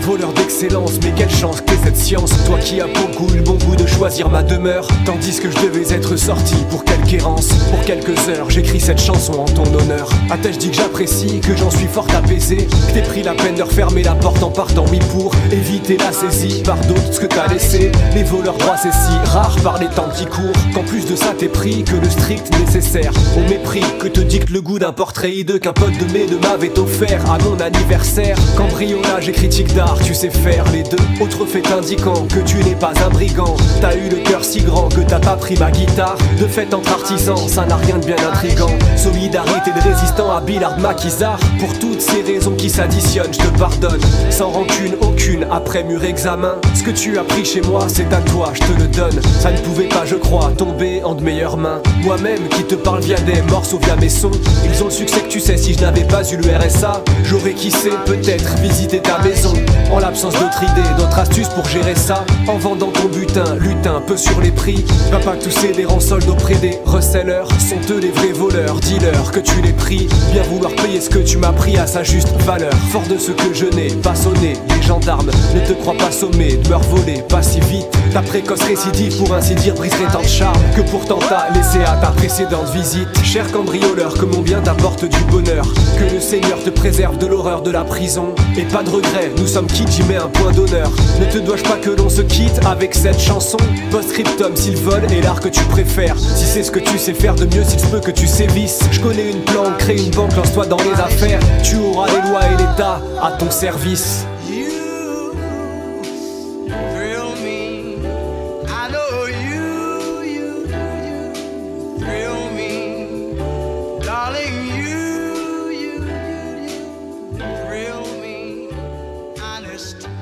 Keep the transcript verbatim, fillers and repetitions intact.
Voleur d'excellence, mais quelle chance que t'aies cette science. Toi qui as pour goût le bon goût de choisir ma demeure, tandis que je devais être sorti pour quelque errance. Pour quelques heures, j'écris cette chanson en ton honneur. À ta je dis que j'apprécie, que j'en suis fort apaisé, que t'aies pris la peine de refermer la porte en partant, oui, pour éviter la saisie par d'autres ce que t'as laissé. Les voleurs droits c'est si rare par les temps qui courent, qu'en plus de ça t'es pris que le strict nécessaire. Au mépris que te dicte le goût d'un portrait hideux qu'un pote de mes deux m'avait offert à mon anniversaire. Cambriolage et critique d'art, tu sais faire les deux. Autre fait indiquant que tu n'es pas un brigand. T'as eu le cœur si grand que t'as pas pris ma guitare. De fait entre artisans, ça n'a rien de bien intrigant. Solidarité de résistants à Billard Maquisard. Pour toutes ces raisons qui s'additionnent, je te pardonne sans rancune aucune après mûr examen. Ce que tu as pris chez moi, c'est à toi, je te le donne. Ça ne pouvait pas, je crois, tomber en de meilleures mains. Moi-même qui te parle via des morceaux, via mes sons. Ils ont le succès que tu sais, si je n'avais pas eu le R S A, j'aurais qui sait peut-être visiter ta maison. En l'absence d'autres idées, d'autres astuces pour gérer ça. En vendant ton butin, lutin, peu sur les prix. Va pas tousser des rangs soldes auprès des resellers. Sont eux les vrais voleurs, dealers, que tu les pries. Bien vouloir payer ce que tu m'as pris à sa juste valeur. Fort de ce que je n'ai pas sonné, les gendarmes ne te croient pas sommé de me revoler, pas si vite. Ta précoce récidive pour ainsi dire briserait tant de charme que pourtant t'as laissé à ta précédente visite. Cher cambrioleur, que mon bien t'apporte du bonheur, que le Seigneur te préserve de l'horreur de la prison. Et pas de regret, nous sommes quittes, j'y mets un point d'honneur. Ne te dois-je pas que l'on se quitte avec cette chanson? Post-scriptum, s'il vole est l'art que tu préfères. Si c'est ce que tu sais faire de mieux, s'il se peut que tu sévisses. Je connais une planque, crée une banque, lance-toi dans les affaires. Tu auras les lois et l'État à ton service. Darling, you, you, you, you thrill me, honest.